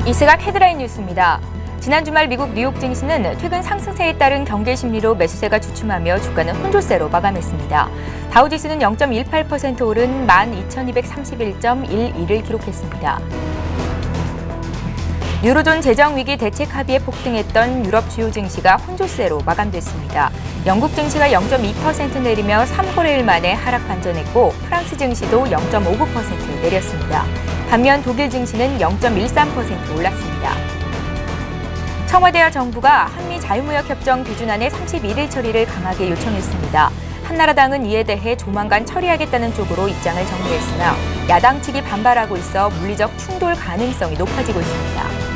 이 시각 헤드라인 뉴스입니다. 지난 주말 미국 뉴욕 증시는 최근 상승세에 따른 경계 심리로 매수세가 주춤하며 주가는 혼조세로 마감했습니다. 다우지수는 0.18% 오른 12,231.12를 기록했습니다. 유로존 재정위기 대책 합의에 폭등했던 유럽 주요 증시가 혼조세로 마감됐습니다. 영국 증시가 0.2% 내리며 3거래일 만에 하락 반전했고 프랑스 증시도 0.59% 내렸습니다. 반면 독일 증시는 0.13% 올랐습니다. 청와대와 정부가 한미 자유무역협정 비준안의 31일 처리를 강하게 요청했습니다. 한나라당은 이에 대해 조만간 처리하겠다는 쪽으로 입장을 정리했으나 야당 측이 반발하고 있어 물리적 충돌 가능성이 높아지고 있습니다.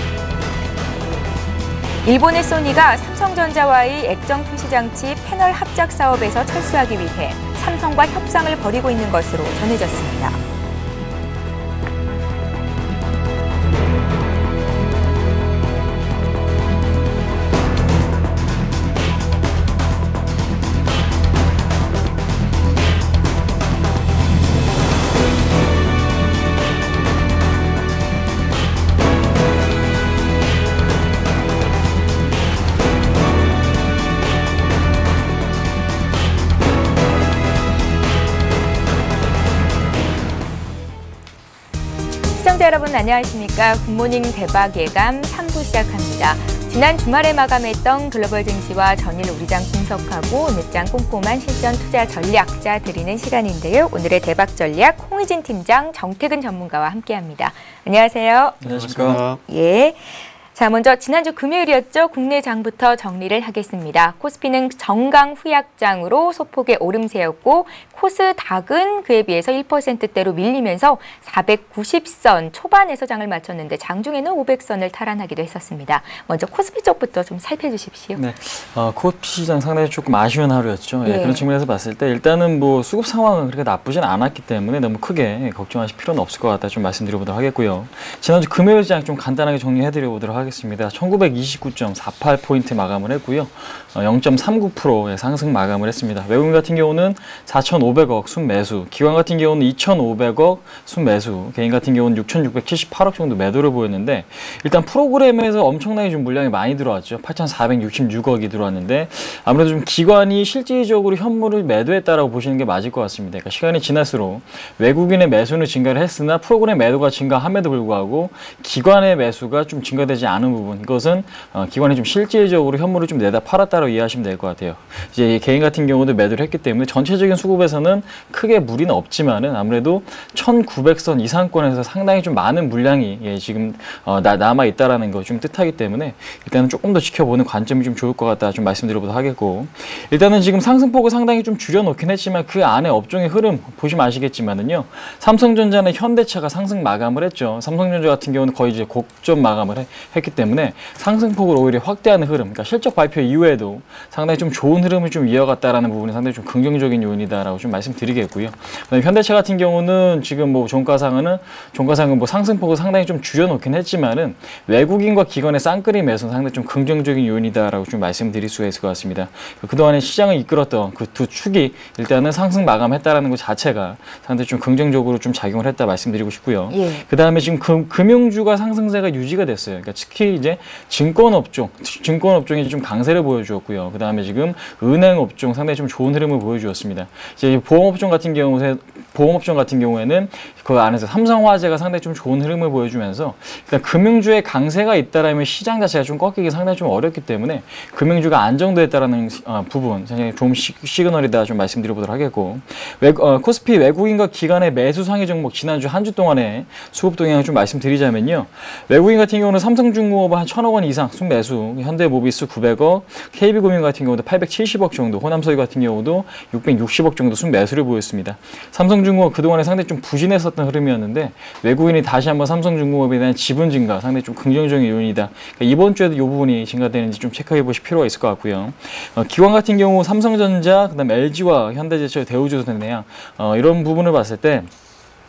일본의 소니가 삼성전자와의 액정 표시장치 패널 합작 사업에서 철수하기 위해 삼성과 협상을 벌이고 있는 것으로 전해졌습니다. 시청자 여러분 안녕하십니까? 굿모닝 대박 예감 3부 시작합니다. 지난 주말에 마감했던 글로벌 증시와 전일 우리장 분석하고 늦장 꼼꼼한 실전 투자 전략 짜드리는 시간인데요. 오늘의 대박 전략 홍의진 팀장, 정태근 전문가와 함께합니다. 안녕하세요. 안녕하십니까? 예. 자, 먼저 지난주 금요일이었죠. 국내 장부터 정리를 하겠습니다. 코스피는 정강 후약장으로 소폭의 오름세였고 코스닥은 그에 비해서 1%대로 밀리면서 490선 초반에서 장을 마쳤는데 장중에는 500선을 탈환하기도 했었습니다. 먼저 코스피 쪽부터 좀 살펴주십시오. 네, 코스피 시장 상당히 조금 아쉬운 하루였죠. 예. 그런 측면에서 봤을 때 일단은 뭐 수급 상황은 그렇게 나쁘진 않았기 때문에 너무 크게 걱정하실 필요는 없을 것 같다 좀 말씀드려보도록 하겠고요. 지난주 금요일 장 좀 간단하게 정리해드려보도록 하겠습니다. 1929.48포인트 마감을 했고요. 0.39%의 상승 마감을 했습니다. 외국인 같은 경우는 4,500억 순매수, 기관 같은 경우는 2,500억 순매수, 개인 같은 경우는 6,678억 정도 매도를 보였는데 일단 프로그램에서 엄청나게 좀 물량이 많이 들어왔죠. 8,466억이 들어왔는데 아무래도 좀 기관이 실질적으로 현물을 매도했다라고 보시는 게 맞을 것 같습니다. 그러니까 시간이 지날수록 외국인의 매수는 증가를 했으나 프로그램 매도가 증가함에도 불구하고 기관의 매수가 좀 증가되지 않은 부분, 이것은 기관이 좀 실질적으로 현물을 좀 내다 팔았다고 이해하시면 될 것 같아요. 이제 개인 같은 경우도 매도를 했기 때문에 전체적인 수급에서는 크게 무리는 없지만은 아무래도 1,900선 이상권에서 상당히 좀 많은 물량이 지금 남아 있다라는 거 좀 뜻하기 때문에 일단은 조금 더 지켜보는 관점이 좀 좋을 것 같다 좀 말씀드려보도록 하겠고, 일단은 지금 상승폭을 상당히 좀 줄여놓긴 했지만 그 안에 업종의 흐름 보시면 아시겠지만은요, 삼성전자나 현대차가 상승 마감을 했죠. 삼성전자 같은 경우는 거의 이제 고점 마감을 했기 때문에 상승폭을 오히려 확대하는 흐름, 그러니까 실적 발표 이후에도 상당히 좀 좋은 흐름을 좀 이어갔다라는 부분이 상당히 좀 긍정적인 요인이다라고 좀 말씀드리겠고요. 그다음에 현대차 같은 경우는 지금 뭐 종가상은 뭐 상승폭을 상당히 좀 줄여놓긴 했지만은 외국인과 기관의 쌍끌이 매수는 상당히 좀 긍정적인 요인이다라고 좀 말씀드릴 수가 있을 것 같습니다. 그동안에 시장을 이끌었던 그 두 축이 일단은 상승 마감했다라는 것 자체가 상당히 좀 긍정적으로 좀 작용을 했다 말씀드리고 싶고요. 예. 그다음에 지금 금융주가 상승세가 유지가 됐어요. 그러니까 특히 이제 증권업종이 좀 강세를 보여주었고요. 그다음에 지금 은행업종 상당히 좀 좋은 흐름을 보여주었습니다. 이제 보험업종 같은 경우에는 그 안에서 삼성화재가 상당히 좀 좋은 흐름을 보여주면서 일단 금융주의 강세가 있다라면 시장 자체가 좀 꺾이기 상당히 좀 어렵기 때문에 금융주가 안정됐다라는 부분 굉장히 좀 시그널이다 좀 말씀드려보도록 하겠고, 코스피 외국인과 기관의 매수 상위 종목 지난주 한 주 동안의 수급 동향을 좀 말씀드리자면요, 외국인 같은 경우는 삼성중공업은 한 1,000억 원 이상 순매수, 현대모비스 900억, KB금융 같은 경우도 870억 정도, 호남서유 같은 경우도 660억 정도 순매수를 보였습니다. 삼성중공업 그동안에 상당히 좀 부진했었던 흐름이었는데 외국인이 다시 한번 삼성중공업에 대한 지분 증가 상당히 좀 긍정적인 요인이다. 그러니까 이번 주에도 이 부분이 증가되는지 좀 체크해 보실 필요가 있을 것 같고요. 기관 같은 경우 삼성전자, 그다음에 LG와 현대제철, 대우조선해양 이런 부분을 봤을 때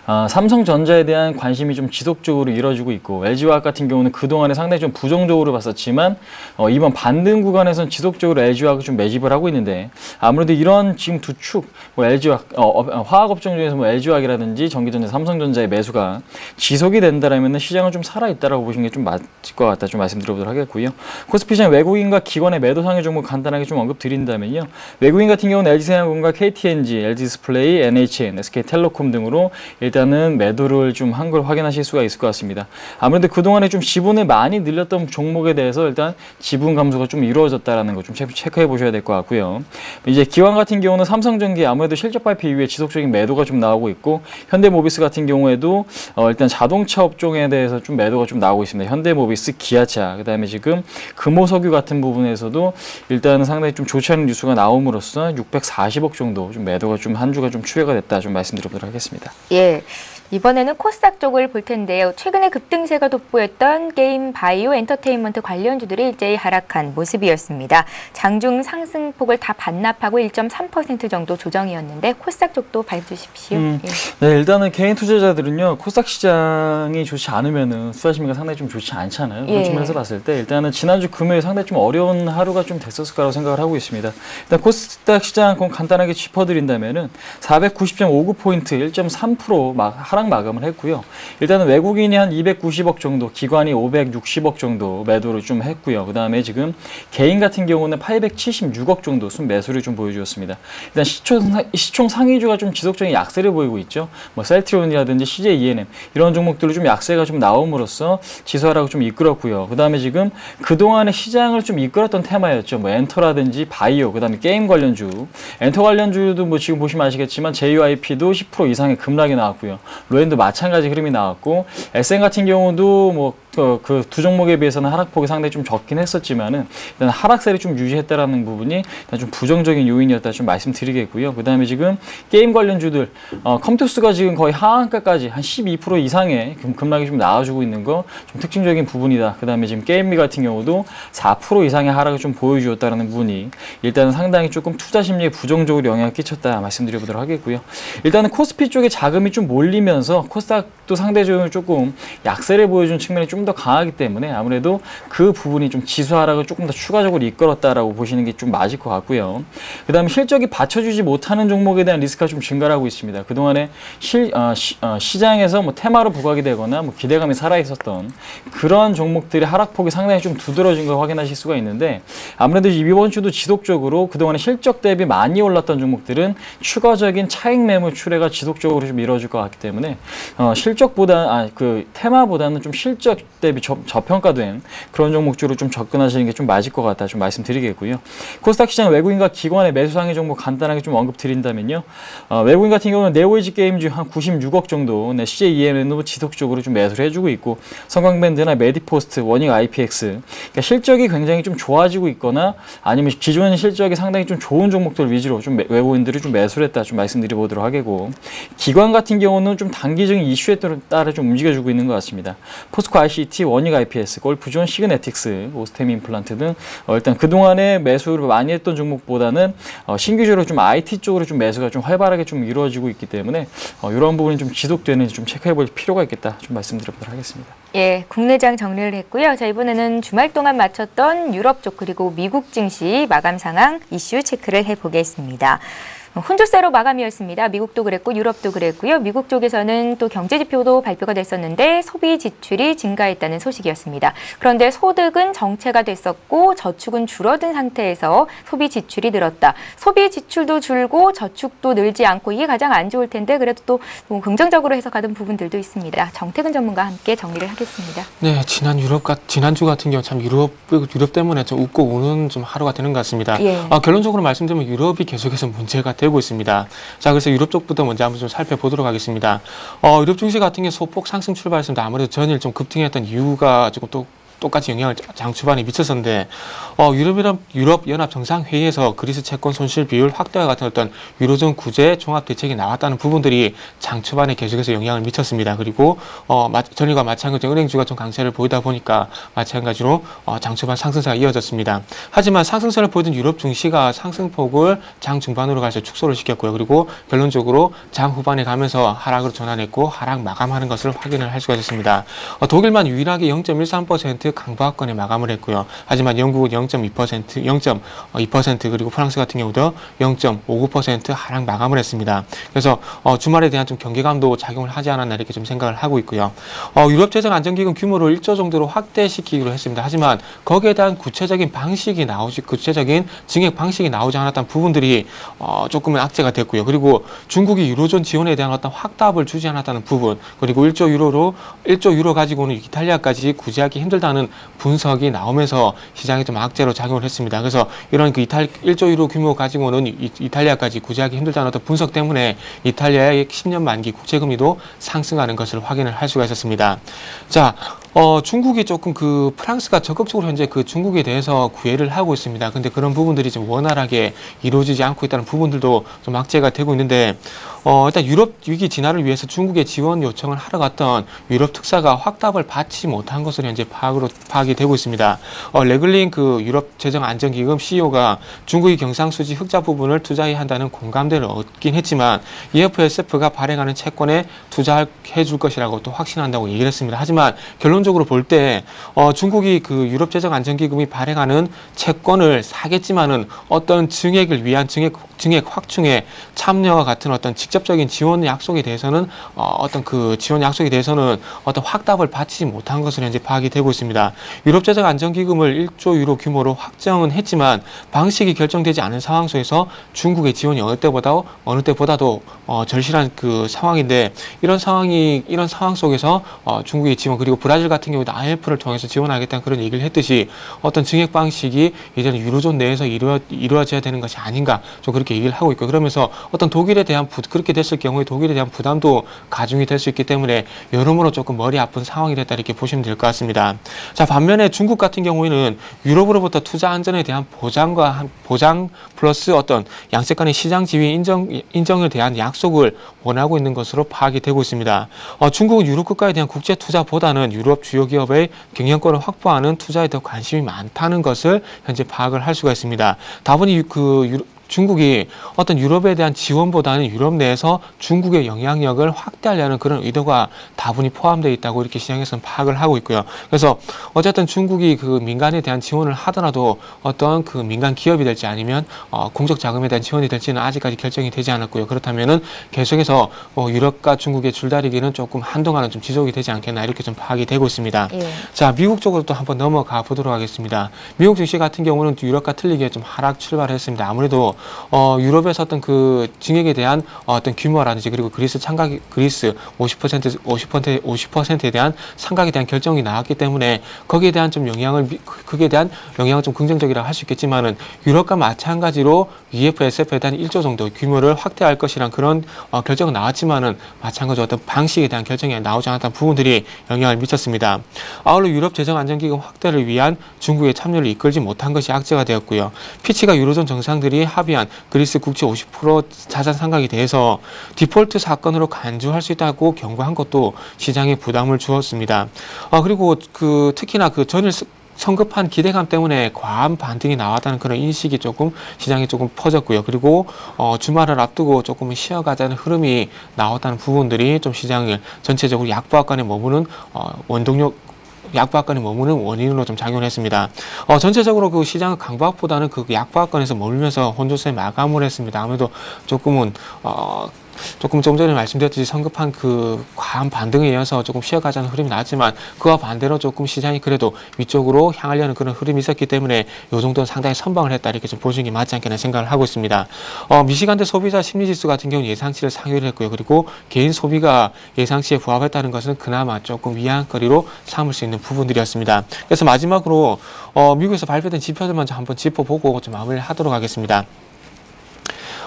삼성전자에 대한 관심이 좀 지속적으로 이뤄지고 있고 LG화학 같은 경우는 그동안에 상당히 좀 부정적으로 봤었지만 이번 반등 구간에서는 지속적으로 LG화학을 좀 매집을 하고 있는데 아무래도 이런 지금 두 축, 뭐 LG화학, 화학업종 중에서 뭐 LG화학이라든지 전기전자, 삼성전자의 매수가 지속이 된다라면 시장은 좀 살아있다라고 보시는 게 좀 맞을 것 같다 좀 말씀드려보도록 하겠고요. 코스피 시장 외국인과 기관의 매도 상의 종목 간단하게 좀 언급드린다면요. 외국인 같은 경우는 LG생활건강, KTNG, LG디스플레이, NHN, SK텔레콤 등으로 일단은 매도를 좀 한 걸 확인하실 수가 있을 것 같습니다. 아무래도 그동안에 좀 지분을 많이 늘렸던 종목에 대해서 일단 지분 감소가 좀 이루어졌다라는 거 좀 체크해 보셔야 될 것 같고요. 이제 기관 같은 경우는 삼성전기 아무래도 실적 발표 이후에 지속적인 매도가 좀 나오고 있고 현대모비스 같은 경우에도 일단 자동차 업종에 대해서 좀 매도가 좀 나오고 있습니다. 현대모비스, 기아차, 그다음에 지금 금호석유 같은 부분에서도 일단은 상당히 좀 좋지 않은 뉴스가 나옴으로써 640억 정도 좀 매도가 좀 한 주가 좀 추이가 됐다 좀 말씀드리도록 하겠습니다. 예. 이번에는 코스닥 쪽을 볼 텐데요. 최근에 급등세가 돋보였던 게임, 바이오, 엔터테인먼트 관련주들이 일제히 하락한 모습이었습니다. 장중 상승폭을 다 반납하고 1.3% 정도 조정이었는데 코스닥 쪽도 봐주십시오. 예. 네, 일단은 개인 투자자들은요. 코스닥 시장이 좋지 않으면은 수익 심리가 상당히 좀 좋지 않잖아요. 그런 측면에서 봤을 때 일단은 지난주 금요일 상당히 좀 어려운 하루가 좀 됐었을 거라고 생각을 하고 있습니다. 일단 코스닥 시장 간단하게 짚어드린다면은 490.59포인트 1.3% 하락 마감을 했고요. 일단은 외국인이 한 290억 정도, 기관이 560억 정도 매도를 좀 했고요. 그 다음에 지금 개인 같은 경우는 876억 정도 순매수를 좀 보여주었습니다. 일단 시총 상위주가 좀 지속적인 약세를 보이고 있죠. 뭐 셀트리온이라든지 CJ ENM 이런 종목들로 좀 약세가 좀 나옴으로써 지수 하락을 좀 이끌었고요. 그 다음에 지금 그동안에 시장을 좀 이끌었던 테마였죠. 뭐 엔터라든지 바이오, 그 다음에 게임 관련주, 엔터 관련주도 뭐 지금 보시면 아시겠지만 JYP도 10% 이상의 급락이 나왔고요. 로엔도 마찬가지 흐름이 나왔고 SN 같은 경우도 뭐 그 두 종목에 비해서는 하락폭이 상당히 좀 적긴 했었지만은 일단 하락세를 좀 유지했다라는 부분이 일단 좀 부정적인 요인이었다 좀 말씀드리겠고요. 그 다음에 지금 게임 관련주들 컴투스가 지금 거의 하한가까지 한 12% 이상의 급락이 좀 나와주고 있는 거 좀 특징적인 부분이다. 그 다음에 지금 게임미 같은 경우도 4% 이상의 하락을 좀 보여주었다라는 부분이 일단은 상당히 조금 투자 심리에 부정적으로 영향을 끼쳤다 말씀드려보도록 하겠고요. 일단은 코스피 쪽에 자금이 좀 몰리면서 코스닥도 상대적으로 조금 약세를 보여준 측면이 좀 더 강하기 때문에 아무래도 그 부분이 좀 지수 하락을 조금 더 추가적으로 이끌었다라고 보시는 게 좀 맞을 것 같고요. 그 다음에 실적이 받쳐주지 못하는 종목에 대한 리스크가 좀 증가하고 있습니다. 그동안에 시장에서 뭐 테마로 부각이 되거나 뭐 기대감이 살아있었던 그런 종목들의 하락폭이 상당히 좀 두드러진 걸 확인하실 수가 있는데 아무래도 이번 주도 지속적으로 그동안에 실적 대비 많이 올랐던 종목들은 추가적인 차익 매물 출회가 지속적으로 좀 이루어질 것 같기 때문에 그 테마보다는 좀 실적 대비 저평가된 그런 종목주로 좀 접근하시는 게 좀 맞을 것 같다 좀 말씀드리겠고요. 코스닥 시장 외국인과 기관의 매수 상의 종목 간단하게 좀 언급드린다면요. 외국인 같은 경우는 네오에이지 게임즈 한 96억 정도, CJ ENM도 지속적으로 좀 매수를 해주고 있고 성광밴드나 메디포스트, 워닝 IPX 그러니까 실적이 굉장히 좀 좋아지고 있거나 아니면 기존 실적이 상당히 좀 좋은 종목들 위주로 좀 외국인들이 좀 매수를 했다 좀 말씀드려보도록 하겠고 기관 같은 경우는 좀 단기적인 이슈에 따라 좀 움직여주고 있는 것 같습니다. 포스코 ICT, 워닝 IPS, 골프존, 시그네틱스, 오스템 임플란트 등 일단 그동안에 매수를 많이 했던 종목보다는 신규적으로 좀 IT 쪽으로 좀 매수가 좀 활발하게 좀 이루어지고 있기 때문에 이런 부분이 좀 지속되는지 좀 체크해 볼 필요가 있겠다 좀 말씀드려보도록 하겠습니다. 예, 국내장 정리를 했고요. 자, 이번에는 주말 동안 마쳤던 유럽 쪽 그리고 미국 증시 마감 상황 이슈 체크를 해보겠습니다. 혼조세로 마감이었습니다. 미국도 그랬고 유럽도 그랬고요. 미국 쪽에서는 또 경제지표도 발표가 됐었는데 소비 지출이 증가했다는 소식이었습니다. 그런데 소득은 정체가 됐었고 저축은 줄어든 상태에서 소비 지출이 늘었다. 소비 지출도 줄고 저축도 늘지 않고 이게 가장 안 좋을 텐데 그래도 또 긍정적으로 해석하는 부분들도 있습니다. 정태근 전문가와 함께 정리를 하겠습니다. 네, 지난주 같은 경우 참 유럽 때문에 좀 웃고 우는 좀 하루가 되는 것 같습니다. 예. 결론적으로 말씀드리면 유럽이 계속해서 문제가 되고 있습니다. 자, 그래서 유럽 쪽부터 먼저 한번 좀 살펴보도록 하겠습니다. 유럽 증시 같은 게 소폭 상승 출발했습니다. 아무래도 전일 좀 급등했던 이유가 조금 또 똑같이 영향을 장 초반에 미쳤었는데 유럽연합 정상회의에서 그리스 채권 손실 비율 확대와 같은 어떤 유로존 구제 종합 대책이 나왔다는 부분들이 장 초반에 계속해서 영향을 미쳤습니다. 그리고 전일과 마찬가지로 은행주가 좀 강세를 보이다 보니까 마찬가지로 장 초반 상승세가 이어졌습니다. 하지만 상승세를 보이던 유럽 증시가 상승폭을 장 중반으로 가서 축소를 시켰고요. 그리고 결론적으로 장 후반에 가면서 하락으로 전환했고 하락 마감하는 것을 확인을 할 수가 있었습니다. 독일만 유일하게 0.13% 강보합권에 마감을 했고요. 하지만 영국은 0.2% 그리고 프랑스 같은 경우도 0.59% 하락 마감을 했습니다. 그래서 주말에 대한 좀 경계감도 작용을 하지 않았나 이렇게 좀 생각을 하고 있고요. 유럽재정안정기금 규모를 1조 정도로 확대시키기로 했습니다. 하지만 거기에 대한 구체적인 증액 방식이 나오지 않았던 부분들이 조금은 악재가 됐고요. 그리고 중국이 유로존 지원에 대한 어떤 확답을 주지 않았다는 부분, 그리고 1조 유로 가지고는 이탈리아까지 구제하기 힘들다는 분석이 나오면서 시장에 좀 악재로 작용을 했습니다. 그래서 이런 1조 유로 규모 가지고는 이탈리아까지 구제하기 힘들다는 어떤 분석 때문에 이탈리아의 10년 만기 국채금리도 상승하는 것을 확인을 할 수가 있었습니다. 자, 중국이 조금 프랑스가 적극적으로 현재 중국에 대해서 구애를 하고 있습니다. 근데 그런 부분들이 좀 원활하게 이루어지지 않고 있다는 부분들도 좀 악재가 되고 있는데, 일단 유럽 위기 진화를 위해서 중국에 지원 요청을 하러 갔던 유럽 특사가 확답을 받지 못한 것으로 현재 파악이 되고 있습니다. 레글링 유럽 재정 안정기금 CEO가 중국이 경상수지 흑자 부분을 투자해야 한다는 공감대를 얻긴 했지만 EFSF가 발행하는 채권에 투자해 줄 것이라고 또 확신한다고 얘기를 했습니다. 하지만 결론적으로 볼 때 중국이 유럽 재정 안정기금이 발행하는 채권을 사겠지만은 어떤 증액을 위한 증액 확충에 참여와 같은 어떤 직접적인 지원 약속에 대해서는 지원 약속에 대해서는 어떤 확답을 받지 못한 것으로 현재 파악이 되고 있습니다. 유럽재정 안정기금을 1조 유로 규모로 확정은 했지만 방식이 결정되지 않은 상황 속에서 중국의 지원이 어느 때보다도 절실한 상황인데, 이런 상황 속에서 중국의 지원, 그리고 브라질 같은 경우도 IMF를 통해서 지원하겠다는 그런 얘기를 했듯이 어떤 증액 방식이 이제는 유로존 내에서 이루어져야 되는 것이 아닌가, 좀 그렇게 얘기를 하고 있고, 그러면서 어떤 그렇게 됐을 경우에 독일에 대한 부담도 가중이 될 수 있기 때문에 여러모로 조금 머리 아픈 상황이 됐다 이렇게 보시면 될 것 같습니다. 자, 반면에 중국 같은 경우에는 유럽으로부터 투자 안전에 대한 보장 플러스 어떤 양측 간의 시장 지위 인정에 대한 약속을 원하고 있는 것으로 파악이 되고 있습니다. 중국은 유럽 국가에 대한 국제 투자보다는 유럽 주요 기업의 경영권을 확보하는 투자에 더 관심이 많다는 것을 현재 파악을 할 수가 있습니다. 다분히 중국이 어떤 유럽에 대한 지원보다는 유럽 내에서 중국의 영향력을 확대하려는 그런 의도가 다분히 포함되어 있다고 이렇게 시장에서는 파악을 하고 있고요. 그래서 어쨌든 중국이 민간에 대한 지원을 하더라도 어떤 민간 기업이 될지 아니면 공적 자금에 대한 지원이 될지는 아직까지 결정이 되지 않았고요. 그렇다면은 계속해서 유럽과 중국의 줄다리기는 조금 한동안은 좀 지속이 되지 않겠나 이렇게 좀 파악이 되고 있습니다. 예. 자, 미국 쪽으로 또 한번 넘어가 보도록 하겠습니다. 미국 증시 같은 경우는 유럽과 틀리게 좀 하락 출발했습니다. 아무래도 유럽에서 어떤 증액에 대한 어떤 규모라든지, 그리고 그리스 50%에 대한 상각에 대한 결정이 나왔기 때문에 거기에 대한 영향을 좀 긍정적이라고 할 수 있겠지만은, 유럽과 마찬가지로 EFSF에 대한 1조 정도 규모를 확대할 것이란 그런 결정은 나왔지만은 마찬가지로 어떤 방식에 대한 결정이 나오지 않았던 부분들이 영향을 미쳤습니다. 아울러 유럽 재정 안정기금 확대를 위한 중국의 참여를 이끌지 못한 것이 악재가 되었고요. 피치가 유로존 정상들이 합의한 그리스 국채 50% 자산 상각에 대해서 디폴트 사건으로 간주할 수 있다고 경고한 것도 시장에 부담을 주었습니다. 그리고 특히나 전일 성급한 기대감 때문에 과한 반등이 나왔다는 그런 인식이 시장에 조금 퍼졌고요. 그리고 주말을 앞두고 조금 쉬어가자는 흐름이 나왔다는 부분들이 좀 시장을 전체적으로 약보합권에 머무는 원인으로 좀 작용을 했습니다. 전체적으로 시장은 강보합보다는 약보합권에서 머물면서 혼조세 마감을 했습니다. 아무래도 조금 좀 전에 말씀드렸듯이 성급한 과한 반등에 이어서 조금 쉬어가자는 흐름이 나왔지만, 그와 반대로 조금 시장이 그래도 위쪽으로 향하려는 그런 흐름이 있었기 때문에 이 정도는 상당히 선방을 했다 이렇게 좀 보시는 게 맞지 않겠나 생각을 하고 있습니다. 미시간대 소비자 심리지수 같은 경우는 예상치를 상회를 했고요. 그리고 개인 소비가 예상치에 부합했다는 것은 그나마 조금 위안거리로 삼을 수 있는 부분들이었습니다. 그래서 마지막으로 미국에서 발표된 지표들 먼저 한번 짚어보고 좀 마무리를 하도록 하겠습니다.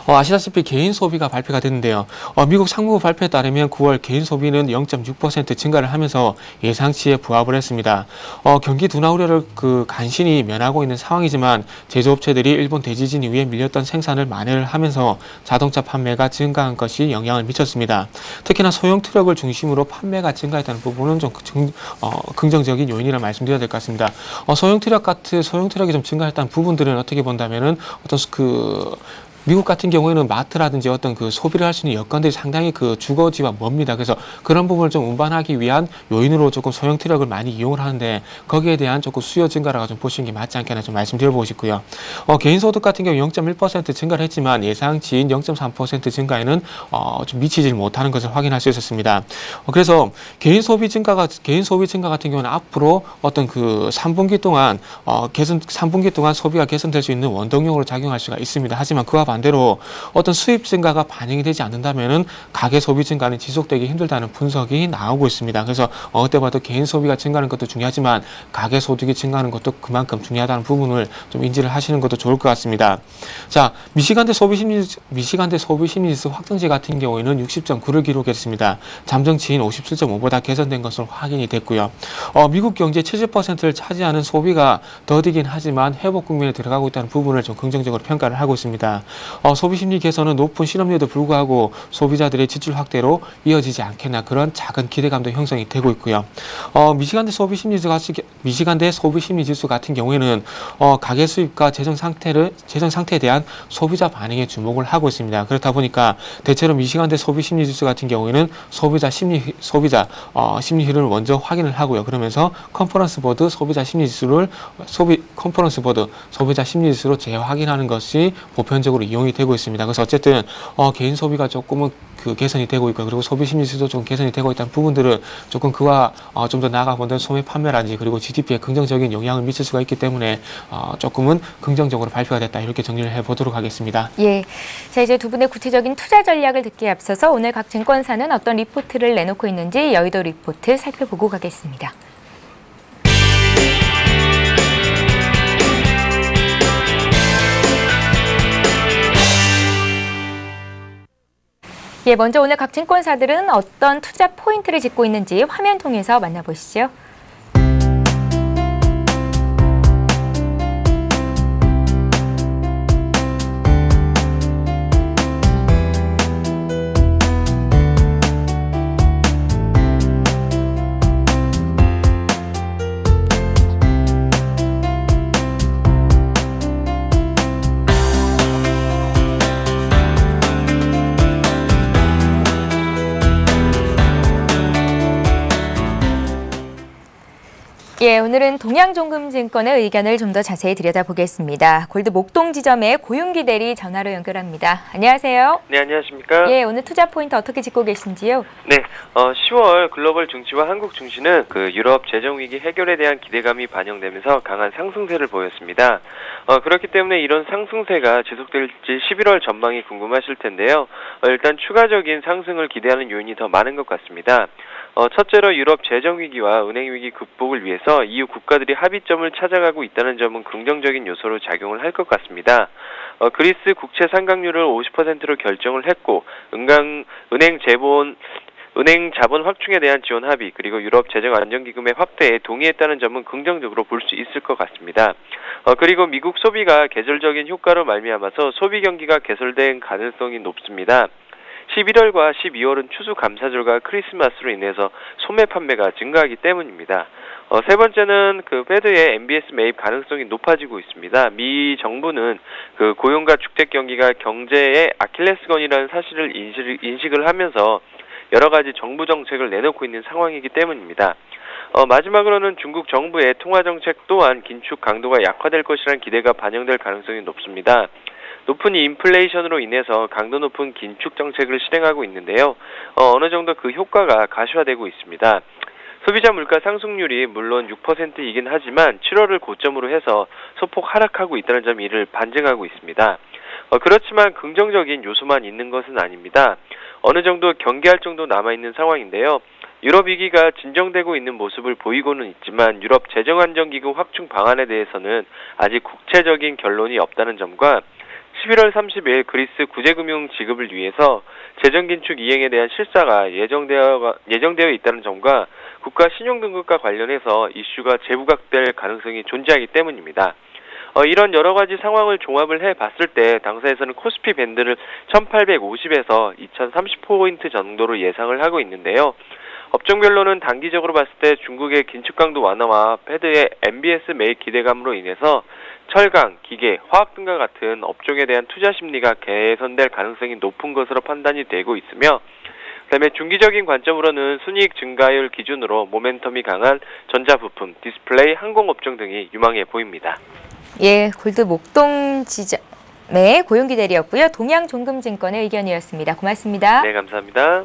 아시다시피 개인 소비가 발표가 됐는데요. 미국 상무부 발표에 따르면 9월 개인 소비는 0.6% 증가를 하면서 예상치에 부합을 했습니다. 경기 둔화 우려를 간신히 면하고 있는 상황이지만 제조업체들이 일본 대지진 이후에 밀렸던 생산을 만회를 하면서 자동차 판매가 증가한 것이 영향을 미쳤습니다. 특히나 소형 트럭을 중심으로 판매가 증가했다는 부분은 좀 긍정적인 요인이라 말씀드려야 될 것 같습니다. 소형 트럭이 좀 증가했다는 부분들은 어떻게 본다면은 미국 같은 경우에는 마트라든지 어떤 소비를 할 수 있는 여건들이 상당히 주거지와 멉니다. 그래서 그런 부분을 좀 운반하기 위한 요인으로 조금 소형 트럭을 많이 이용을 하는데 거기에 대한 조금 수요 증가라고 좀 보시는 게 맞지 않겠나 좀 말씀드려보고 싶고요. 개인 소득 같은 경우 0.1% 증가를 했지만 예상치인 0.3% 증가에는 좀 미치지 못하는 것을 확인할 수 있었습니다. 그래서 개인 소비 증가 같은 경우는 앞으로 어떤 3분기 동안 3분기 동안 소비가 개선될 수 있는 원동력으로 작용할 수가 있습니다. 하지만 그와 반대로 어떤 수입 증가가 반영이 되지 않는다면은 가계 소비 증가는 지속되기 힘들다는 분석이 나오고 있습니다. 그래서 어느 때 봐도 개인 소비가 증가하는 것도 중요하지만 가계 소득이 증가하는 것도 그만큼 중요하다는 부분을 좀 인지를 하시는 것도 좋을 것 같습니다. 자, 미시간대 소비 심리 지수 확정치 같은 경우에는 60.9를 기록했습니다. 잠정치인 57.5보다 개선된 것으로 확인이 됐고요. 미국 경제 70%를 차지하는 소비가 더디긴 하지만 회복 국면에 들어가고 있다는 부분을 좀 긍정적으로 평가를 하고 있습니다. 소비 심리 개선은 높은 실업률에도 불구하고 소비자들의 지출 확대로 이어지지 않겠나 그런 작은 기대감도 형성이 되고 있고요. 미시간대 소비 심리 지수 같은 경우에는 가계 수입과 재정 상태에 대한 소비자 반응에 주목을 하고 있습니다. 그렇다 보니까 대체로 미시간대 소비 심리 지수 같은 경우에는 소비자 심리를 먼저 확인을 하고요. 그러면서 컨퍼런스 보드 소비자 심리 지수로 재확인하는 것이 보편적으로 이용이 되고 있습니다. 그래서 어쨌든 개인 소비가 조금은 개선이 되고 있고 그리고 소비 심리지수도 좀 개선이 되고 있다는 부분들은 조금 그와 좀 더 나아가보는 소매 판매라든지 그리고 GDP에 긍정적인 영향을 미칠 수가 있기 때문에 조금은 긍정적으로 발표가 됐다 이렇게 정리를 해보도록 하겠습니다. 예, 자 이제 두 분의 구체적인 투자 전략을 듣기에 앞서서 오늘 각 증권사는 어떤 리포트를 내놓고 있는지 여의도 리포트 살펴보고 가겠습니다. 예, 먼저 오늘 각 증권사들은 어떤 투자 포인트를 짚고 있는지 화면 통해서 만나보시죠. 예, 오늘은 동양종금증권의 의견을 좀 더 자세히 들여다보겠습니다. 골드 목동 지점의 고윤기 대리 전화로 연결합니다. 안녕하세요. 네, 안녕하십니까. 예, 오늘 투자 포인트 어떻게 짚고 계신지요? 네, 10월 글로벌 증시와 한국 증시는 유럽 재정위기 해결에 대한 기대감이 반영되면서 강한 상승세를 보였습니다. 그렇기 때문에 이런 상승세가 지속될지 11월 전망이 궁금하실 텐데요. 일단 추가적인 상승을 기대하는 요인이 더 많은 것 같습니다. 첫째로 유럽 재정위기와 은행위기 극복을 위해서 EU 국가들이 합의점을 찾아가고 있다는 점은 긍정적인 요소로 작용을 할 것 같습니다. 그리스 국채 상각률을 50%로 결정을 했고 은행 자본 확충에 대한 지원 합의 그리고 유럽 재정 안정기금의 확대에 동의했다는 점은 긍정적으로 볼 수 있을 것 같습니다. 그리고 미국 소비가 계절적인 효과로 말미암아서 소비 경기가 개선된 가능성이 높습니다. 11월과 12월은 추수감사절과 크리스마스로 인해서 소매 판매가 증가하기 때문입니다. 세 번째는 페드의 MBS 매입 가능성이 높아지고 있습니다. 미 정부는 고용과 주택 경기가 경제의 아킬레스건이라는 사실을 인식을 하면서 여러 가지 정부 정책을 내놓고 있는 상황이기 때문입니다. 마지막으로는 중국 정부의 통화 정책 또한 긴축 강도가 약화될 것이라는 기대가 반영될 가능성이 높습니다. 높은 인플레이션으로 인해서 강도 높은 긴축 정책을 실행하고 있는데요. 어느 정도 그 효과가 가시화되고 있습니다. 소비자 물가 상승률이 물론 6%이긴 하지만 7월을 고점으로 해서 소폭 하락하고 있다는 점이 이를 반증하고 있습니다. 그렇지만 긍정적인 요소만 있는 것은 아닙니다. 어느 정도 경계할 정도 남아있는 상황인데요. 유럽 위기가 진정되고 있는 모습을 보이고는 있지만 유럽 재정안정기금 확충 방안에 대해서는 아직 구체적인 결론이 없다는 점과 11월 30일 그리스 구제금융 지급을 위해서 재정 긴축 이행에 대한 실사가 예정되어 있다는 점과 국가 신용등급과 관련해서 이슈가 재부각될 가능성이 존재하기 때문입니다. 이런 여러 가지 상황을 종합을 해봤을 때 당사에서는 코스피 밴드를 1850에서 2030포인트 정도로 예상을 하고 있는데요. 업종별로는 단기적으로 봤을 때 중국의 긴축 강도 완화와 패드의 MBS 매입 기대감으로 인해서 철강, 기계, 화학 등과 같은 업종에 대한 투자 심리가 개선될 가능성이 높은 것으로 판단이 되고 있으며 그다음에 중기적인 관점으로는 순이익 증가율 기준으로 모멘텀이 강한 전자부품, 디스플레이, 항공업종 등이 유망해 보입니다. 예, 골드 목동 지점의 고용기 대리였고요. 동양종금증권의 의견이었습니다. 고맙습니다. 네, 감사합니다.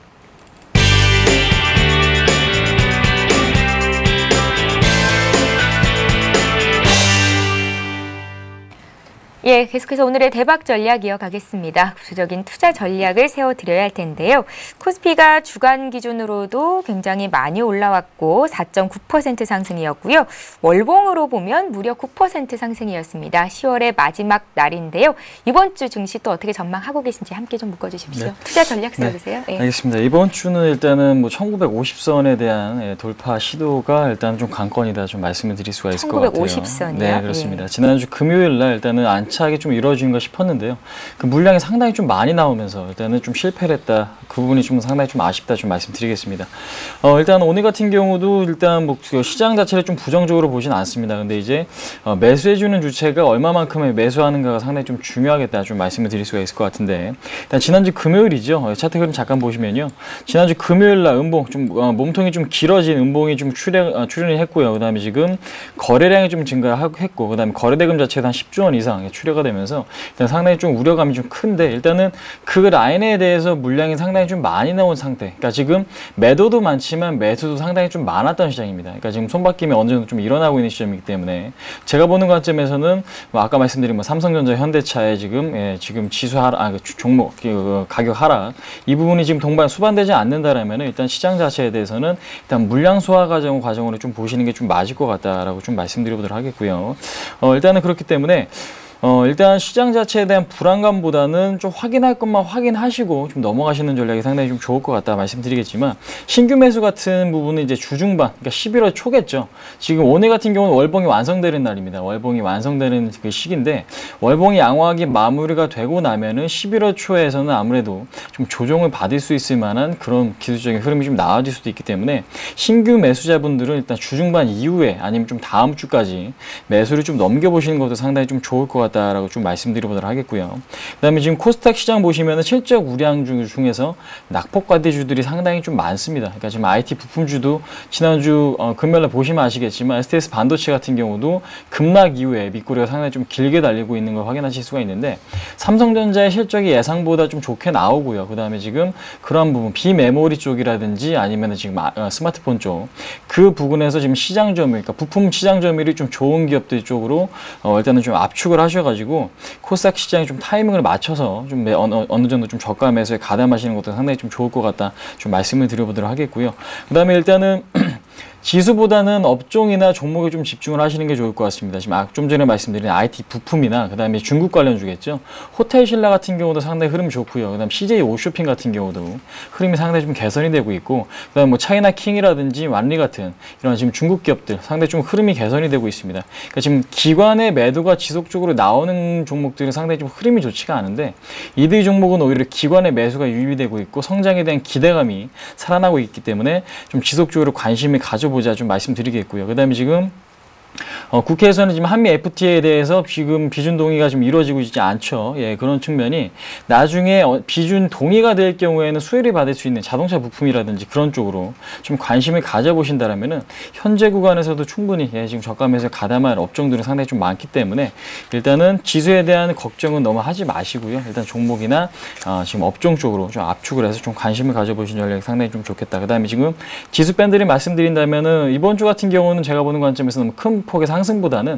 예, 계속해서 오늘의 대박 전략 이어가겠습니다. 구체적인 투자 전략을 세워드려야 할 텐데요. 코스피가 주간 기준으로도 굉장히 많이 올라왔고 4.9% 상승이었고요. 월봉으로 보면 무려 9% 상승이었습니다. 10월의 마지막 날인데요. 이번 주 증시 또 어떻게 전망하고 계신지 함께 좀 묶어주십시오. 네. 투자 전략 세워주세요. 네. 알겠습니다. 이번 주는 일단은 뭐 1950선에 대한 돌파 시도가 일단 좀 관건이다 좀 말씀을 드릴 수가 있을 것 같아요. 1950선이요? 네, 그렇습니다. 예. 지난주 금요일 날 일단은 안착이 좀 이루어진가 싶었는데요. 그 물량이 상당히 좀 많이 나오면서 일단은 좀 실패를 했다. 그 부분이 좀 상당히 좀 아쉽다 좀 말씀드리겠습니다. 일단 오늘 같은 경우도 일단 뭐 시장 자체를 좀 부정적으로 보진 않습니다. 근데 이제 매수해주는 주체가 얼마만큼의 매수하는가가 상당히 좀 중요하겠다 좀 말씀을 드릴 수가 있을 것 같은데 일단 지난주 금요일이죠. 차트 흐름 잠깐 보시면요. 지난주 금요일 날 음봉 좀 몸통이 좀 길어진 음봉이 좀 출현이 했고요. 그다음에 지금 거래량이 좀 증가했고 그다음에 거래대금 자체도 한 10조 원 이상 출회가 되면서 일단 상당히 좀 우려감이 좀 큰데 일단은 그 라인에 대해서 물량이 상당히 좀 많이 나온 상태. 그러니까 지금 매도도 많지만 매수도 상당히 좀 많았던 시장입니다. 그러니까 지금 손바뀜이 어느 정도 좀 일어나고 있는 시점이기 때문에 제가 보는 관점에서는 뭐 아까 말씀드린 뭐 삼성전자, 현대차의 지금 지수 하락, 종목 가격 하락 이 부분이 지금 수반되지 않는다라면 일단 시장 자체에 대해서는 일단 물량 소화 과정으로 좀 보시는 게 좀 맞을 것 같다라고 좀 말씀드려보도록 하겠고요. 일단은 그렇기 때문에. 일단 시장 자체에 대한 불안감보다는 좀 확인할 것만 확인하시고 좀 넘어가시는 전략이 상당히 좀 좋을 것 같다 말씀드리겠지만 신규 매수 같은 부분은 이제 주중반, 그러니까 11월 초겠죠. 지금 오늘 같은 경우는 월봉이 완성되는 날입니다. 월봉이 완성되는 그 시기인데 월봉이 양호하게 마무리가 되고 나면은 11월 초에서는 아무래도 좀 조정을 받을 수 있을 만한 그런 기술적인 흐름이 좀 나아질 수도 있기 때문에 신규 매수자분들은 일단 주중반 이후에 아니면 좀 다음 주까지 매수를 좀 넘겨보시는 것도 상당히 좀 좋을 것 같다. 라고 좀 말씀드려보도록 하겠고요. 그다음에 지금 코스닥 시장 보시면은 실적 우량 중에서 낙폭과대주들이 상당히 좀 많습니다. 그러니까 지금 IT 부품주도 지난주 금요일에 보시면 아시겠지만 STS 반도체 같은 경우도 급락 이후에 밑꼬리가 상당히 좀 길게 달리고 있는 걸 확인하실 수가 있는데 삼성전자의 실적이 예상보다 좀 좋게 나오고요. 그다음에 지금 그런 부분 비메모리 쪽이라든지 아니면 지금 스마트폰 쪽 그 부분에서 지금 시장 점유율, 그러니까 부품 시장 점유율이 좀 좋은 기업들 쪽으로 일단은 좀 압축을 하셔가지고 코스닥 시장이 좀 타이밍을 맞춰서 좀 어느 정도 좀 저가 매수에 가담하시는 것도 상당히 좀 좋을 것 같다 좀 말씀을 드려보도록 하겠고요. 그다음에 일단은 지수보다는 업종이나 종목에 좀 집중을 하시는 게 좋을 것 같습니다. 지금 좀 전에 말씀드린 IT 부품이나 그다음에 중국 관련주겠죠. 호텔 신라 같은 경우도 상당히 흐름이 좋고요. 그다음 CJ 오쇼핑 같은 경우도 흐름이 상당히 좀 개선이 되고 있고 그다음 뭐 차이나 킹이라든지 완리 같은 이런 지금 중국 기업들 상당히 좀 흐름이 개선이 되고 있습니다. 그러니까 지금 기관의 매도가 지속적으로 나오는 종목들은 상당히 좀 흐름이 좋지가 않은데 이들 종목은 오히려 기관의 매수가 유입이 되고 있고 성장에 대한 기대감이 살아나고 있기 때문에 좀 지속적으로 관심을 가져보자 좀 말씀드리겠고요. 그 다음에 지금 국회에서는 지금 한미 FTA에 대해서 지금 비준 동의가 좀 이루어지고 있지 않죠. 예, 그런 측면이 나중에 비준 동의가 될 경우에는 수혜를 받을 수 있는 자동차 부품이라든지 그런 쪽으로 좀 관심을 가져보신다라면은 현재 구간에서도 충분히 지금 저가 매수에 가담할 업종들은 상당히 좀 많기 때문에 일단은 지수에 대한 걱정은 너무 하지 마시고요. 일단 종목이나 지금 업종 쪽으로 좀 압축을 해서 좀 관심을 가져보시는 전략이 상당히 좀 좋겠다. 그다음에 지금 지수 밴드를 말씀드린다면은 이번 주 같은 경우는 제가 보는 관점에서 너무 큰 폭의 상승보다는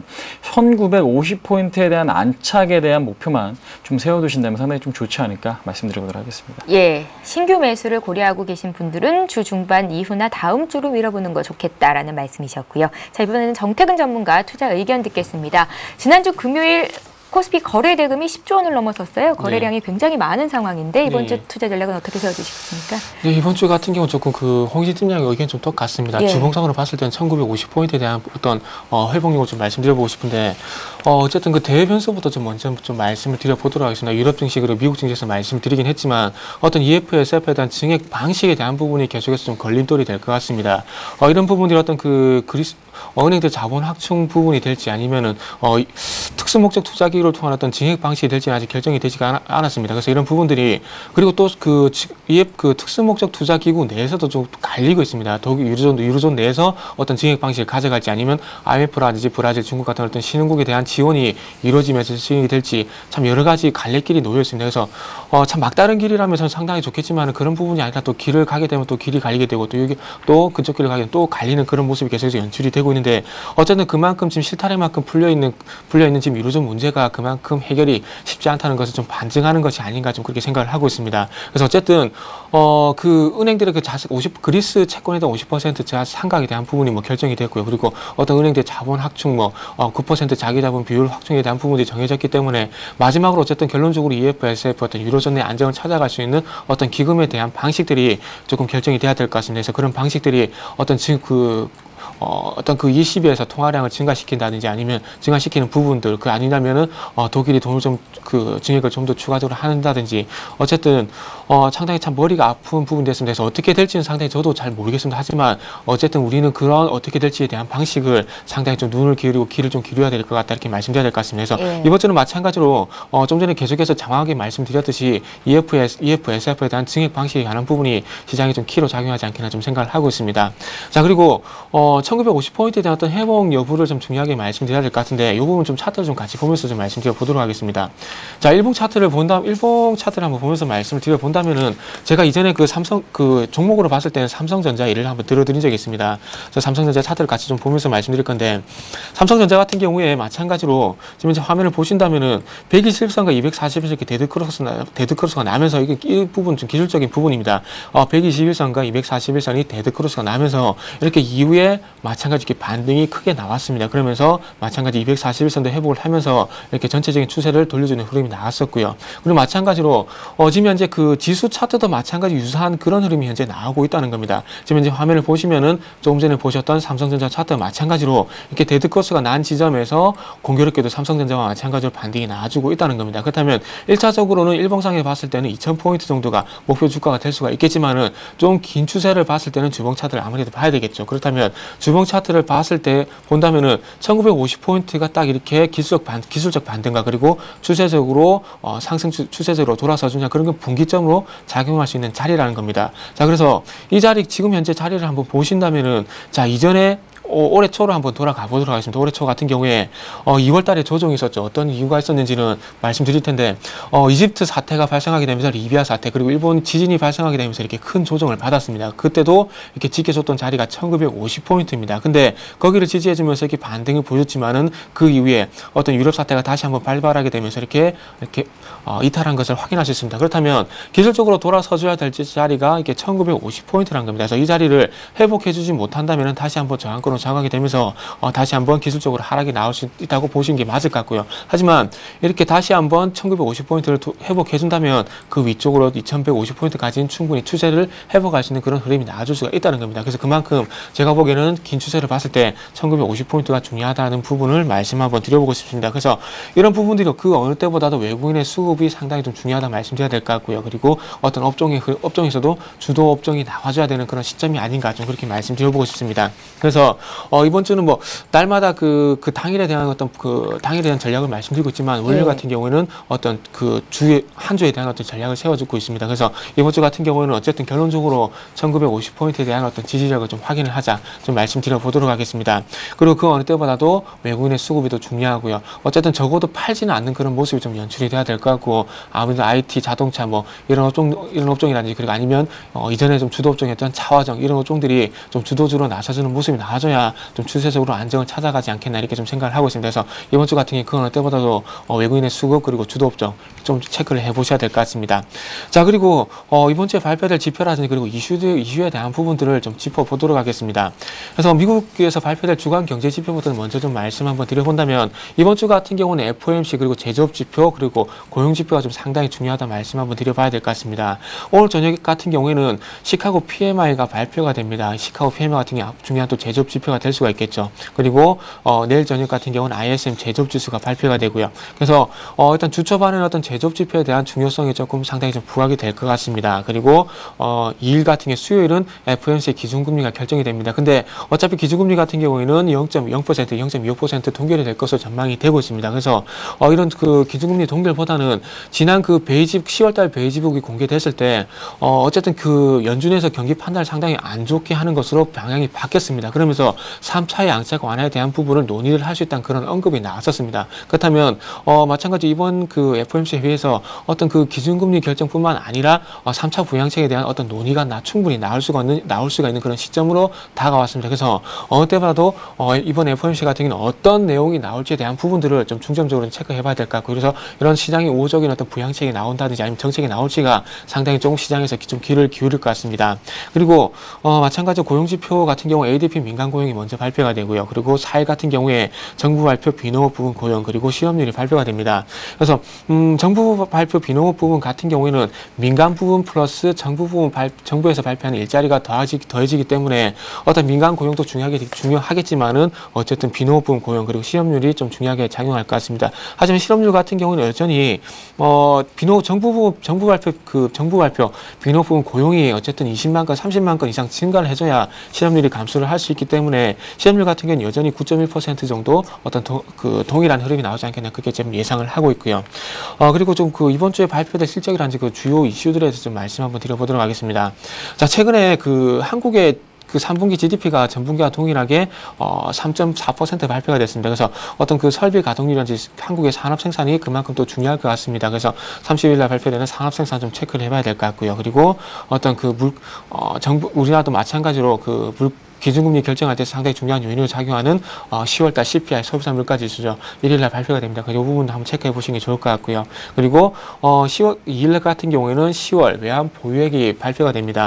1950포인트에 대한 안착에 대한 목표만 좀 세워두신다면 상당히 좀 좋지 않을까 말씀드려보도록 하겠습니다. 예, 신규 매수를 고려하고 계신 분들은 주 중반 이후나 다음 주로 밀어보는 거 좋겠다라는 말씀이셨고요. 자, 이번에는 정태근 전문가 투자 의견 듣겠습니다. 지난주 금요일 코스피 거래 대금이 10조 원을 넘어섰어요. 거래량이 굉장히 많은 상황인데 이번 주 네. 투자 전략은 어떻게 세워주시겠습니까? 네, 이번 주 같은 경우 조금 그 홍시 팀장의 의견 좀 똑같습니다. 예. 주봉상으로 봤을 때는 1950포인트에 대한 어떤 회복력을 좀 말씀드려보고 싶은데 어쨌든 그 대외 변수부터 좀 먼저 좀 말씀을 드려보도록 하겠습니다. 유럽 증시 그리고 미국 증시에서 말씀을 드리긴 했지만 어떤 EFSF에 대한 증액 방식에 대한 부분이 계속해서 좀 걸림돌이 될 것 같습니다. 이런 부분들이 어떤 은행들 자본 확충 부분이 될지 아니면은 특수 목적 투자 기구를 통한 어떤 증액 방식이 될지 아직 결정이 되지가 않았습니다. 그래서 이런 부분들이 그리고 또 그 특수 목적 투자 기구 내에서도 좀 갈리고 있습니다. 독일 유로존 내에서 어떤 증액 방식을 가져갈지 아니면 IMF라든지 브라질, 중국 같은 어떤 신흥국에 대한 지원이 이루어지면서 진행이 될지 참 여러 가지 갈래길이 놓여 있습니다. 그래서 참 막다른 길이라면 저는 상당히 좋겠지만 그런 부분이 아니라 또 길을 가게 되면 또 길이 갈리게 되고 또 여기 또 그쪽 길을 가게 되면 또 갈리는 그런 모습이 계속해서 연출이 되고 있는데 어쨌든 그만큼 지금 실타래만큼 풀려있는 지금 유로존 문제가 그만큼 해결이 쉽지 않다는 것을 좀 반증하는 것이 아닌가 좀 그렇게 생각을 하고 있습니다. 그래서 어쨌든 그 은행들의 그 그리스 채권에 대한 50% 상각에 대한 부분이 뭐 결정이 됐고요. 그리고 어떤 은행들의 자본 확충 9% 자기 자본 비율 확충에 대한 부분이 정해졌기 때문에 마지막으로 어쨌든 결론적으로 EFSF 어떤 유로존 내 안정을 찾아갈 수 있는 어떤 기금에 대한 방식들이 조금 결정이 돼야 될 것 같습니다. 그래서 그런 방식들이 어떤 어떤 그 ECB에서 통화량을 증가시킨다든지 아니면 증가시키는 부분들 아니냐면은 독일이 돈을 좀 증액을 좀 더 추가적으로 한다든지 어쨌든 상당히 참 머리가 아픈 부분이 됐습니다. 그래서 어떻게 될지는 상당히 저도 잘 모르겠습니다. 하지만 어쨌든 우리는 그런 어떻게 될지에 대한 방식을 상당히 좀 눈을 기울이고 귀를 좀 기울여야 될 것 같다 이렇게 말씀드려야 될 것 같습니다. 그래서 이번 주는 마찬가지로 좀 전에 계속해서 장황하게 말씀드렸듯이 EFSF에 대한 증액 방식에 관한 부분이 시장에 좀 키로 작용하지 않겠나 좀 생각을 하고 있습니다. 자 그리고 1950포인트에 대한 어떤 회복 여부를 좀 중요하게 말씀드려야 될 것 같은데 이 부분 좀 차트를 좀 같이 보면서 좀 말씀드려 보도록 하겠습니다. 자, 일봉 차트를 한번 보면서 말씀을 드려 본다면은 제가 이전에 그 종목으로 봤을 때는 삼성전자 예를 한번 들어드린 적이 있습니다. 그래서 삼성전자 차트를 같이 좀 보면서 말씀드릴 건데 삼성전자 같은 경우에 마찬가지로 지금 이제 화면을 보신다면은 121선과 240선 이렇게 데드크로스가 나면서 이 부분 좀 기술적인 부분입니다. 121선과 241선이 데드크로스가 나면서 이렇게 이후에 마찬가지 이렇게 반등이 크게 나왔습니다. 그러면서 마찬가지 241선도 회복을 하면서 이렇게 전체적인 추세를 돌려주는 흐름이 나왔었고요. 그리고 마찬가지로 지금 현재 그 지수 차트도 마찬가지 유사한 그런 흐름이 현재 나오고 있다는 겁니다. 지금 현재 화면을 보시면은 조금 전에 보셨던 삼성전자 차트 마찬가지로 이렇게 데드크로스가 난 지점에서 공교롭게도 삼성전자와 마찬가지로 반등이 나와주고 있다는 겁니다. 그렇다면 1차적으로는 일봉상에 봤을 때는 2000포인트 정도가 목표 주가가 될 수가 있겠지만은 좀 긴 추세를 봤을 때는 주봉 차트를 아무래도 봐야 되겠죠. 그렇다면 주봉 차트를 봤을 때 본다면은 1950포인트가 딱 이렇게 기술적 반등과 그리고 추세적으로 상승 추세적으로 돌아서 주냐 그런 건 분기점으로 작용할 수 있는 자리라는 겁니다. 자, 그래서 이 자리 지금 현재 자리를 한번 보신다면은 자, 이전에 올해 초로 한번 돌아가 보도록 하겠습니다. 올해 초 같은 경우에 2월 달에 조정이 있었죠. 어떤 이유가 있었는지는 말씀드릴 텐데 이집트 사태가 발생하게 되면서 리비아 사태 그리고 일본 지진이 발생하게 되면서 이렇게 큰 조정을 받았습니다. 그때도 이렇게 지켜줬던 자리가 1950포인트입니다. 근데 거기를 지지해주면서 이렇게 반등을 보였지만은 그 이후에 어떤 유럽 사태가 다시 한번 발발하게 되면서 이렇게 이탈한 것을 확인할 수 있습니다. 그렇다면 기술적으로 돌아서줘야 될 자리가 이게 1950포인트라는 겁니다. 그래서 이 자리를 회복해주지 못한다면 다시 한번 저항권으로 작용하게 되면서 다시 한번 기술적으로 하락이 나올 수 있다고 보시는 게 맞을 것 같고요. 하지만 이렇게 다시 한번 1950포인트를 회복해준다면 그 위쪽으로 2150포인트까지는 충분히 추세를 회복할 수 있는 그런 흐름이 나와줄 수가 있다는 겁니다. 그래서 그만큼 제가 보기에는 긴 추세를 봤을 때 1950포인트가 중요하다는 부분을 말씀 한번 드려보고 싶습니다. 그래서 이런 부분들이 그 어느 때보다도 외국인의 수급이 상당히 좀 중요하다 말씀드려야 될 것 같고요. 그리고 어떤 업종에서도 주도 업종이 나와줘야 되는 그런 시점이 아닌가 좀 그렇게 말씀드려보고 싶습니다. 그래서 이번 주는 뭐 날마다 그 당일에 대한 당일에 대한 전략을 말씀드리고 있지만 월요일 같은 경우에는 어떤 한 주에 대한 어떤 전략을 세워주고 있습니다. 그래서 이번 주 같은 경우에는 어쨌든 결론적으로 1950포인트에 대한 어떤 지지력을 좀 확인을 하자 좀 말씀드려 보도록 하겠습니다. 그리고 그 어느 때보다도 외국인의 수급이 더 중요하고요. 어쨌든 적어도 팔지는 않는 그런 모습이 좀 연출이 돼야 될 것 같고 아무래도 IT, 자동차 뭐 이런 업종이라든지 그리고 아니면 이전에 좀 주도 업종이었던 차화정 이런 업종들이 좀 주도주로 나서주는 모습이 나와줘야 보니까 좀 추세적으로 안정을 찾아가지 않겠나 이렇게 좀 생각을 하고 있습니다. 그래서 이번 주 같은 경우에 그 어느 때보다도 외국인의 수급 그리고 주도 업종 좀 체크를 해보셔야 될 것 같습니다. 자, 그리고 이번 주에 발표될 지표라든지 그리고 이슈에 대한 부분들을 좀 짚어보도록 하겠습니다. 그래서 미국에서 발표될 주간 경제 지표부터 먼저 좀 말씀 한번 드려본다면 이번 주 같은 경우는 FOMC 그리고 제조업 지표 그리고 고용 지표가 좀 상당히 중요하다 말씀 한번 드려봐야 될 것 같습니다. 오늘 저녁 같은 경우에는 시카고 PMI가 발표가 됩니다. 시카고 PMI 같은 게 중요한 또 제조업 지표가 될 수가 있겠죠. 그리고 내일 저녁 같은 경우는 ISM 제조업 지수가 발표가 되고요. 그래서 일단 주 초반에는 어떤 제조업 지표에 대한 중요성이 조금 상당히 좀 부각이 될 것 같습니다. 그리고 2일 같은 게 수요일은 FOMC 기준금리가 결정이 됩니다. 근데 어차피 기준금리 같은 경우에는 0.0%, 0.25% 동결이 될 것으로 전망이 되고 있습니다. 그래서 이런 그 기준금리 동결보다는 지난 그 베이직 10월달 베이지북이 공개됐을 때 어쨌든 그 연준에서 경기 판단을 상당히 안 좋게 하는 것으로 방향이 바뀌었습니다. 그러면서 3차의 양적 완화에 대한 부분을 논의를 할 수 있다는 그런 언급이 나왔었습니다. 그렇다면 마찬가지 이번 그 FOMC 회의에서 어떤 그 기준금리 결정뿐만 아니라 3차 부양책에 대한 어떤 논의가 충분히 나올 수가 있는 그런 시점으로 다가왔습니다. 그래서 어느 때보다도 이번 FOMC 같은 경우는 어떤 내용이 나올지에 대한 부분들을 좀 중점적으로 체크해봐야 될 것 같고, 그래서 이런 시장의 우호적인 어떤 부양책이 나온다든지 아니면 정책이 나올지가 상당히 조금 시장에서 좀 귀를 기울일 것 같습니다. 그리고 마찬가지로 고용지표 같은 경우 ADP 민간 고용이 먼저 발표가 되고요. 그리고 4일 같은 경우에 정부 발표 비농업 부분 고용 그리고 실업률이 발표가 됩니다. 그래서 정부 발표 비농업 부분 같은 경우에는 민간 부분 플러스 정부 부분 정부에서 발표하는 일자리가 더해지기 때문에 어떤 민간 고용도 중요하겠지만은 어쨌든 비농업 부분 고용 그리고 실업률이 좀 중요하게 작용할 것 같습니다. 하지만 실업률 같은 경우는 여전히 정부 발표 비농업 부분 고용이 어쨌든 20만 건, 30만 건 이상 증가를 해줘야 실업률이 감소를 할 수 있기 때문에 실업률 같은 경우는 여전히 9.1% 정도 어떤 동일한 흐름이 나오지 않겠나 그렇게 좀 예상을 하고 있고요. 그리고 좀 그 이번 주에 발표될 실적이라든지 그 주요 이슈들에 대해서 좀 말씀 한번 드려보도록 하겠습니다. 자, 최근에 그 한국의 그 3분기 GDP가 전분기와 동일하게 3.4% 발표가 됐습니다. 그래서 어떤 그 설비 가동률이라든지 한국의 산업 생산이 그만큼 또 중요할 것 같습니다. 그래서 30일 날 발표되는 산업 생산 좀 체크를 해봐야 될 것 같고요. 그리고 어떤 그 정부 우리나라도 마찬가지로 그 기준금리 결정할 때 상당히 중요한 요인으로 작용하는 10월달 CPI 소비자 물가지수죠. 1일날 발표가 됩니다. 이 부분도 한번 체크해 보시는 게 좋을 것 같고요. 그리고 10월 2일 같은 경우에는 10월 외환 보유액이 발표가 됩니다.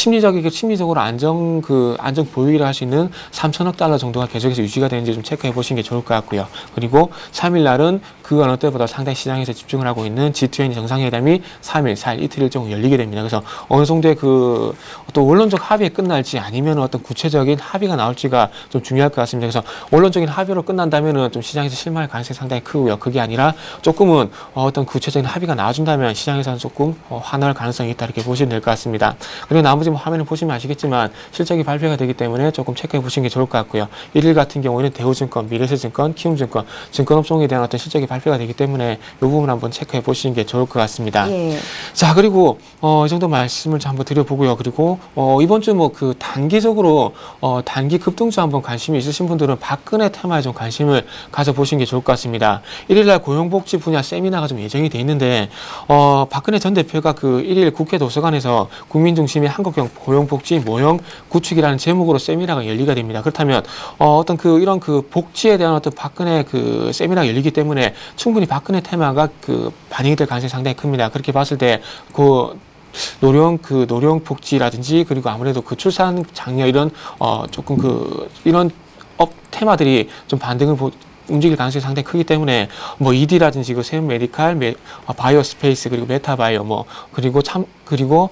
심리적으로 안정 보유액이라 할 수 있는 3천억 달러 정도가 계속해서 유지가 되는지 좀 체크해 보시는 게 좋을 것 같고요. 그리고 3일 날은 그 어느 때보다 상당히 시장에서 집중을 하고 있는 G20 정상회담이 3일, 4일 이틀 일정 열리게 됩니다. 그래서 어느 정도의 그 또 원론적 합의에 끝날지 아니면 어떤 구체적인 합의가 나올지가 좀 중요할 것 같습니다. 그래서 원론적인 합의로 끝난다면은 좀 시장에서 실망할 가능성이 상당히 크고요. 그게 아니라 조금은 어떤 구체적인 합의가 나와준다면 시장에서는 조금 환호할 가능성이 있다 이렇게 보시면 될 것 같습니다. 그리고 나머지 화면을 보시면 아시겠지만 실적이 발표가 되기 때문에 조금 체크해 보시는 게 좋을 것 같고요. 1일 같은 경우에는 대우증권, 미래세증권, 키움증권, 증권업종에 대한 어떤 실적이 발표가 되기 때문에 이 부분 한번 체크해 보시는 게 좋을 것 같습니다. 예. 자, 그리고 이 정도 말씀을 한번 드려보고요. 그리고 이번 주 뭐 그 단기적으로 단기 급등주 한번 관심이 있으신 분들은 박근혜 테마에 좀 관심을 가져보시는 게 좋을 것 같습니다. 1일날 고용복지 분야 세미나가 좀 예정이 돼 있는데 박근혜 전 대표가 그 1일 국회 도서관에서 국민중심의 한국형 고용복지 모형 구축이라는 제목으로 세미나가 열리게 됩니다. 그렇다면 어떤 이런 복지에 대한 어떤 박근혜 그 세미나가 열리기 때문에 충분히 박근혜 테마가 반영이 될 가능성이 상당히 큽니다. 그렇게 봤을 때 노령 복지라든지 그리고 아무래도 출산 장려 이런 조금 이런 테마들이 좀 반등을 움직일 가능성이 상당히 크기 때문에 뭐 ED라든지 세움 메디칼, 바이오 스페이스 그리고 메타바이오 그리고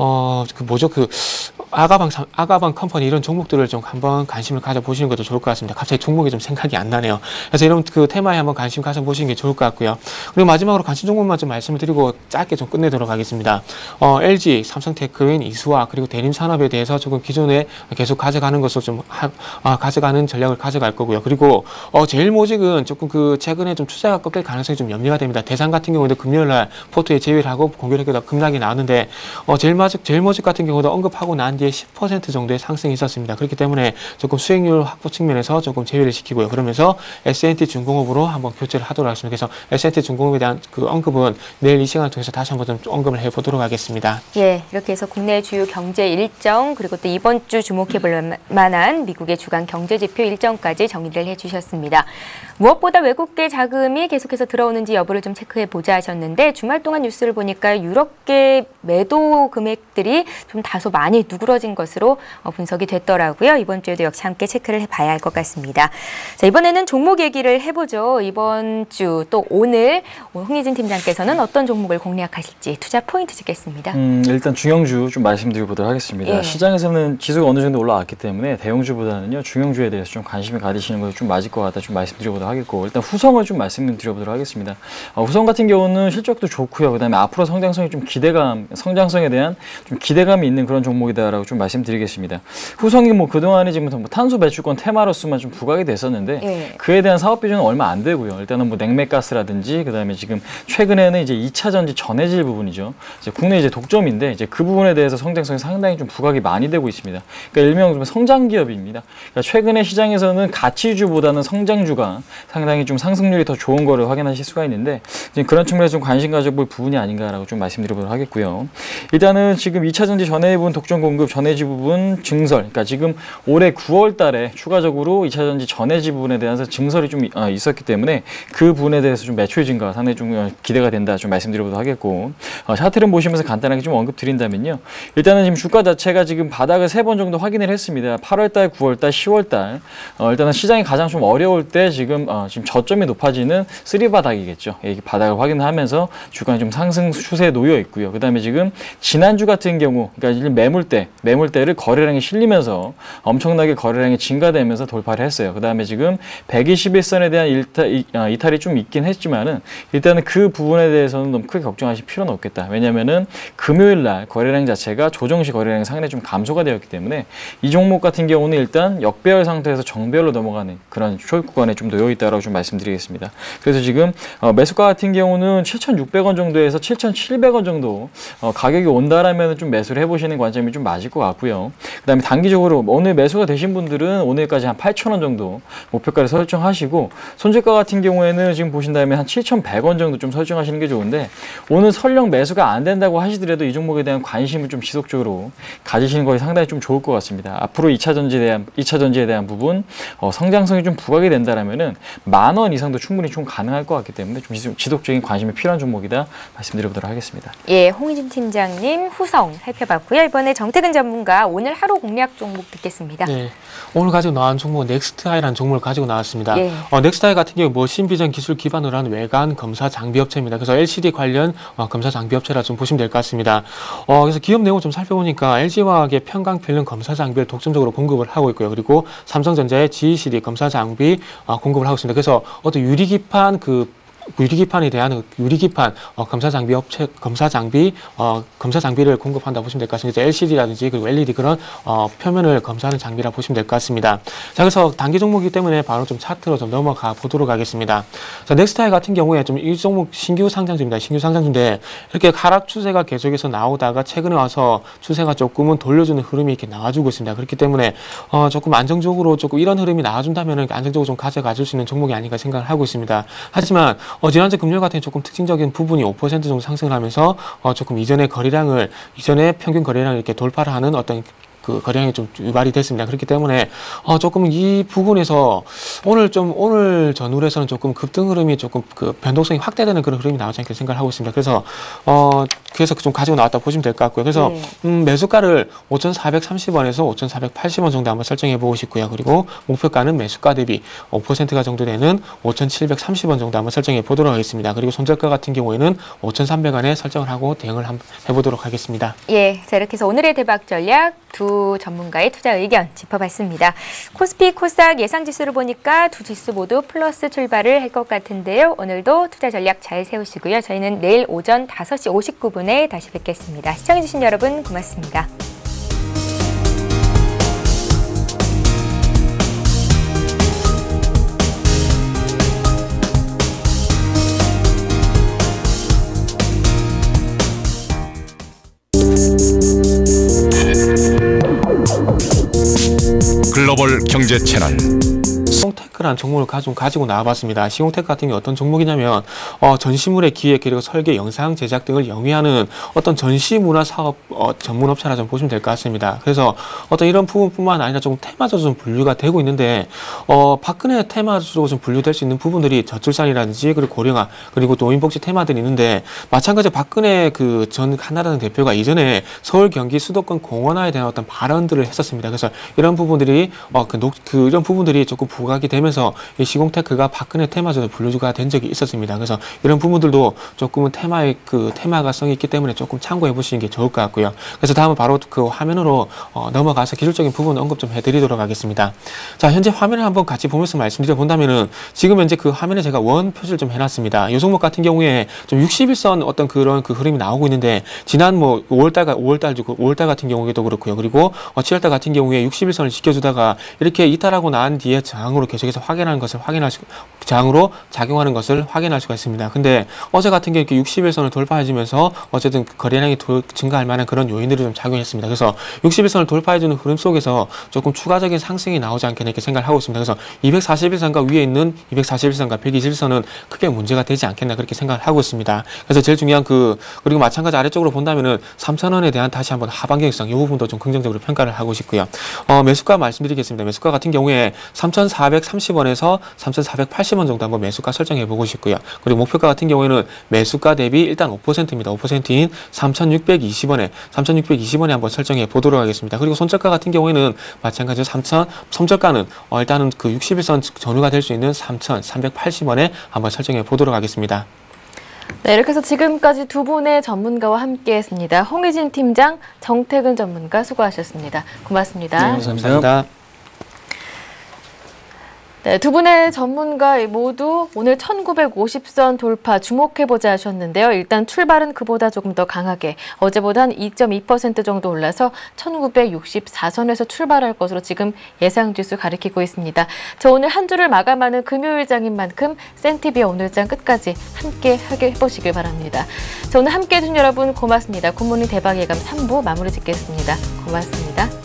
아가방 컴퍼니 이런 종목들을 좀 한번 관심을 가져보시는 것도 좋을 것 같습니다. 갑자기 종목이 좀 생각이 안 나네요. 그래서 이런 테마에 한번 관심 가져보시는 게 좋을 것 같고요. 그리고 마지막으로 관심 종목만 좀 말씀을 드리고 짧게 좀 끝내도록 하겠습니다. LG, 삼성테크인, 이수화 그리고 대림산업에 대해서 조금 기존에 계속 가져가는 것을 좀 가져가는 전략을 가져갈 거고요. 그리고 제일모직은 조금 최근에 좀 추세가 꺾일 가능성이 좀 염려가 됩니다. 대상 같은 경우도 금요일날 포트에 제외를 하고 공교롭게도 급락이 나왔는데 제일모직 같은 경우도 언급하고 난 뒤에 뒤에 10% 정도의 상승이 있었습니다. 그렇기 때문에 조금 수익률 확보 측면에서 조금 제외를 시키고요. 그러면서 S&T 중공업으로 한번 교체를 하도록 하겠습니다. 그래서 S&T 중공업에 대한 그 언급은 내일 이 시간을 통해서 다시 한번 좀 언급을 해보도록 하겠습니다. 예, 이렇게 해서 국내 주요 경제 일정 그리고 또 이번 주 주목해볼 만한 미국의 주간 경제 지표 일정까지 정리를 해주셨습니다. 무엇보다 외국계 자금이 계속해서 들어오는지 여부를 좀 체크해보자 하셨는데 주말 동안 뉴스를 보니까 유럽계 매도 금액들이 좀 다소 많이 누그러진 것으로 분석이 됐더라고요. 이번 주에도 역시 함께 체크를 해봐야 할 것 같습니다. 자, 이번에는 종목 얘기를 해보죠. 이번 주 또 오늘 홍희진 팀장께서는 어떤 종목을 공략하실지 투자 포인트 짚겠습니다. 일단 중형주 좀 말씀드려 보도록 하겠습니다. 예. 시장에서는 지수가 어느 정도 올라왔기 때문에 대형주보다는요 중형주에 대해서 좀 관심을 가지시는 것이 좀 맞을 것 같다 좀 말씀드려 보도록 하겠고 일단 후성을 좀 말씀드려 보도록 하겠습니다. 후성 같은 경우는 실적도 좋고요. 그다음에 앞으로 성장성에 좀 성장성에 대한 좀 기대감이 있는 그런 종목이다라고 좀 말씀드리겠습니다. 후성이 뭐 그동안에 지금 뭐 탄소 배출권 테마로서만 좀 부각이 됐었는데 예. 그에 대한 사업 비중은 얼마 안 되고요. 일단은 뭐 냉매가스라든지 그다음에 지금 최근에는 이제 2차 전지 전해질 부분이죠. 이제 국내 이제 독점인데 이제 그 부분에 대해서 성장성이 상당히 좀 부각이 많이 되고 있습니다. 그러니까 일명 좀 성장 기업입니다. 그러니까 최근에 시장에서는 가치주보다는 성장주가 상당히 좀 상승률이 더 좋은 거를 확인하실 수가 있는데 이제 그런 측면에서 좀 관심 가져볼 부분이 아닌가라고 좀 말씀드려보도록 하겠고요. 일단은 지금 2차 전지 전해 부분 독점 공급 전해지 부분 증설. 그러니까 지금 올해 9월 달에 추가적으로 2차 전지 전해지 부분에 대해서 증설이 좀 있었기 때문에 그 부분에 대해서 좀 매출 증가 상당히 좀 기대가 된다 좀 말씀드려보도록 하겠고 차트를 보시면서 간단하게 좀 언급드린다면요. 일단은 지금 주가 자체가 지금 바닥을 3번 정도 확인을 했습니다. 8월달, 9월달, 10월달 일단은 시장이 가장 좀 어려울 때 지금 저점이 높아지는 3바닥이겠죠. 이 바닥을 확인하면서 주가는 좀 상승 추세에 놓여 있고요. 그다음에 지금 지난주 같은 경우 그러니까 매물대를 거래량이 실리면서 엄청나게 거래량이 증가되면서 돌파를 했어요. 그다음에 지금 121선에 대한 이탈이 좀 있긴 했지만은 일단은 그 부분에 대해서는 너무 크게 걱정하실 필요는 없겠다. 왜냐면은 금요일 날 거래량 자체가 조정시 거래량이 상당히 좀 감소가 되었기 때문에 이 종목 같은 경우는 일단 역배열 상태에서 정배열로 넘어가는 그런 초입 구간에 좀 놓여 있다라고 좀 말씀드리겠습니다. 그래서 지금 매수가 같은 경우는 7,600원 정도에서 7,700원 정도 가격이 온다라면 좀 매수를 해보시는 관점이 좀 맞을 것 같고요. 그다음에 단기적으로 오늘 매수가 되신 분들은 오늘까지 한 8,000원 정도 목표가를 설정하시고 손절가 같은 경우에는 지금 보신다면 한 7,100원 정도 좀 설정하시는 게 좋은데 오늘 설령 매수가 안 된다고 하시더라도 이 종목에 대한 관심을 좀 지속적으로 가지시는 것이 상당히 좀 좋을 것 같습니다. 앞으로 2차 전지에 대한 부분 성장성이 좀 부각이 된다라면은 10,000원 이상도 충분히 좀 가능할 것 같기 때문에 좀 지속적인 관심이 필요한 종목이다 말씀드려보도록 하겠습니다. 예, 홍희진 팀장님 후성 살펴봤고요. 이번에 정태근 전문가 오늘 하루 공략 종목 듣겠습니다. 네, 오늘 가지고 나온 종목은 넥스트아이라는 종목을 가지고 나왔습니다. 예. 넥스트아이 같은 경우 머신 비전 기술 기반으로 한 외관 검사 장비 업체입니다. 그래서 LCD 관련 검사 장비 업체라 좀 보시면 될 것 같습니다. 그래서 기업 내용을 좀 살펴보니까 LG화학의 편강 필름 검사 장비를 독점적으로 공급을 하고 있고요. 그리고 삼성전자의 GECD 검사 장비 공급을 하고 있습니다. 그래서 어떤 유리기판에 대한 유리기판 검사 장비를 공급한다 보시면 될 것 같습니다. LCD라든지 그리고 LED 그런 표면을 검사하는 장비라 보시면 될 것 같습니다. 자, 그래서 단기 종목이기 때문에 바로 좀 차트로 좀 넘어가 보도록 하겠습니다. 자, 넥스타일 같은 경우에 좀 이 종목 신규 상장주입니다. 신규 상장주인데 이렇게 하락 추세가 계속해서 나오다가 최근에 와서 추세가 조금은 돌려주는 흐름이 이렇게 나와주고 있습니다. 그렇기 때문에 조금 안정적으로 조금 이런 흐름이 나와준다면 안정적으로 좀 가져가 줄 수 있는 종목이 아닌가 생각을 하고 있습니다. 하지만 지난주 금요일 같은 조금 특징적인 부분이 5% 정도 상승을 하면서 조금 이전의 평균 거래량을 이렇게 돌파를 하는 어떤 그 거래량이 좀 유발이 됐습니다. 그렇기 때문에 조금 이 부분에서 오늘 전후에서는 조금 급등 흐름이 조금 그 변동성이 확대되는 그런 흐름이 나오지 않게 생각을 하고 있습니다. 그래서 좀 가지고 나왔다 보시면 될 것 같고요. 그래서 매수가를 5,430원에서 5,480원 정도 한번 설정해 보고 싶고요. 그리고 목표가는 매수가 대비 5%가 정도 되는 5,730원 정도 한번 설정해 보도록 하겠습니다. 그리고 손절가 같은 경우에는 5,300원에 설정을 하고 대응을 한번 해보도록 하겠습니다. 예, 자 이렇게 해서 오늘의 대박 전략 두 전문가의 투자 의견 짚어봤습니다. 코스피, 코스닥 예상지수를 보니까 두 지수 모두 플러스 출발을 할 것 같은데요. 오늘도 투자 전략 잘 세우시고요. 저희는 내일 오전 5시 59분에 다시 뵙겠습니다. 시청해주신 여러분 고맙습니다. 경제 채널. 시공테크라는 종목을 가지고 나와봤습니다. 시공테크 같은 게 어떤 종목이냐면 전시물의 기획 그리고 설계, 영상 제작 등을 영위하는 어떤 전시문화 사업 전문업체라 좀 보시면 될 것 같습니다. 그래서 어떤 이런 부분뿐만 아니라 조금 테마적으로 좀 분류가 되고 있는데 박근혜 테마적으로 좀 분류될 수 있는 부분들이 저출산이라든지 그리고 고령화 그리고 노인복지 테마들이 있는데 마찬가지로 박근혜 그 전 한나라당 대표가 이전에 서울, 경기, 수도권 공원화에 대한 어떤 발언들을 했었습니다. 그래서 이런 부분들이 이런 부분들이 조금 부각이 되면서 이 시공테크가 박근혜 테마적으로 분류가 된 적이 있었습니다. 그래서 이런 부분들도 조금은 테마가성이 있기 때문에 조금 참고해 보시는 게 좋을 것 같고요. 그래서 다음은 바로 그 화면으로 넘어가서 기술적인 부분 언급 좀 해드리도록 하겠습니다. 자, 현재 화면을 한번 같이 보면서 말씀드려 본다면은 지금 현재 그 화면에 제가 원 표시를 좀 해놨습니다. 이 종목 같은 경우에 좀 60일선 어떤 그런 그 흐름이 나오고 있는데 지난 5월달 같은 경우에도 그렇고요. 그리고 7월달 같은 경우에 60일선을 지켜주다가 이렇게 이탈하고 난 뒤에 저항으로 계속해서 저항으로 작용하는 것을 확인할 수가 있습니다. 근데 어제 같은 경우에 이렇게 60일선을 돌파해주면서 어쨌든 거래량이 증가할 만한 그런 요인들이 좀 작용했습니다. 그래서 60일선을 돌파해주는 흐름 속에서 조금 추가적인 상승이 나오지 않겠나 이렇게 생각을 하고 있습니다. 그래서 241선과 위에 있는 241선과 121선은 크게 문제가 되지 않겠나 그렇게 생각을 하고 있습니다. 그래서 제일 중요한 그리고 마찬가지 아래쪽으로 본다면은 3,000원에 대한 다시 한번 하반경성 이 부분도 좀 긍정적으로 평가를 하고 싶고요. 매수가 말씀드리겠습니다. 매수가 같은 경우에 3,430원에서 3,480원 정도 한번 매수가 설정해 보고 싶고요. 그리고 목표가 같은 경우에는 매수가 대비 일단 5%입니다. 5%인 3,620원에 한번 설정해 보도록 하겠습니다. 그리고 손절가 같은 경우에는 마찬가지로 손절가는 일단은 그 60일선 전후가 될 수 있는 3,380원에 한번 설정해 보도록 하겠습니다. 네, 이렇게 해서 지금까지 두 분의 전문가와 함께했습니다. 홍의진 팀장, 정태근 전문가 수고하셨습니다. 고맙습니다. 네, 감사합니다. 네, 두 분의 전문가 모두 오늘 1950선 돌파 주목해보자 하셨는데요. 일단 출발은 그보다 조금 더 강하게 어제보다 한 2.2% 정도 올라서 1964선에서 출발할 것으로 지금 예상지수 가리키고 있습니다. 자, 오늘 한 주를 마감하는 금요일장인 만큼 센티비어 오늘장 끝까지 함께 해보시길 바랍니다. 자, 오늘 함께해 주신 여러분 고맙습니다. 굿모닝 대박 예감 3부 마무리 짓겠습니다. 고맙습니다.